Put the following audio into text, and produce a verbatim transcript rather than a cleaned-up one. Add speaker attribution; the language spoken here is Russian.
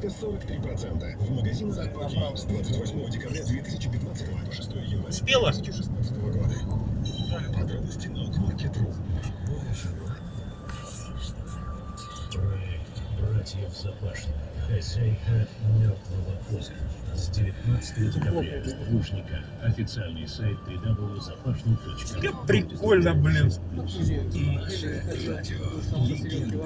Speaker 1: скидка сорок три процента. В магазинах Запаки с двадцать восьмого декабря две тысячи пятнадцатого по шестое января
Speaker 2: Успела?
Speaker 1: две тысячи шестнадцатого года. Подробности на Outmarket.ру.
Speaker 3: Проект братьев Запашных. Хозяйка мертвого озера. С девятнадцатого декабря в Лужниках. Официальный сайт дабл ю дабл ю дабл ю точка запашный точка ру.
Speaker 2: Прикольно, блин.
Speaker 1: Наше радио. Легенда.